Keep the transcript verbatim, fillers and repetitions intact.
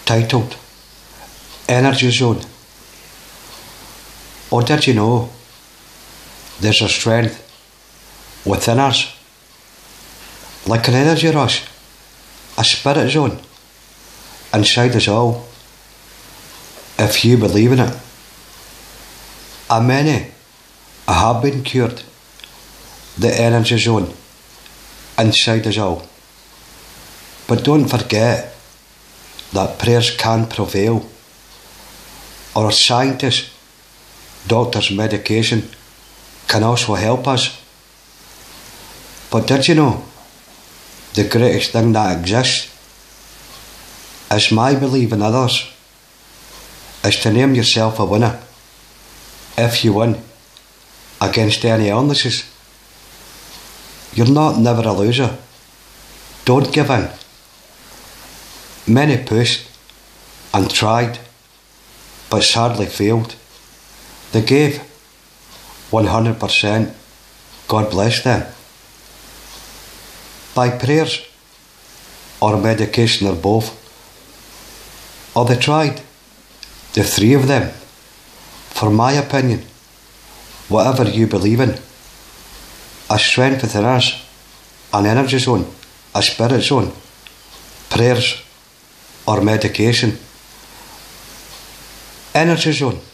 titled Energy Zone. Or did you know there's a strength within us, like an energy rush, a spirit zone inside us all, if you believe in it. And many have been cured, the energy zone inside us all. But don't forget that prayers can prevail, or scientists, doctors, medication can also help us. But did you know the greatest thing that exists is my belief in others, is to name yourself a winner. If you win against any illnesses, you're not never a loser. Don't give in. Many pushed and tried, but sadly failed. They gave one hundred percent, God bless them. By prayers or medication or both, or they tried, the three of them. For my opinion, whatever you believe in, a strength within us, an energy zone, a spirit zone, prayers or medication, energy zone.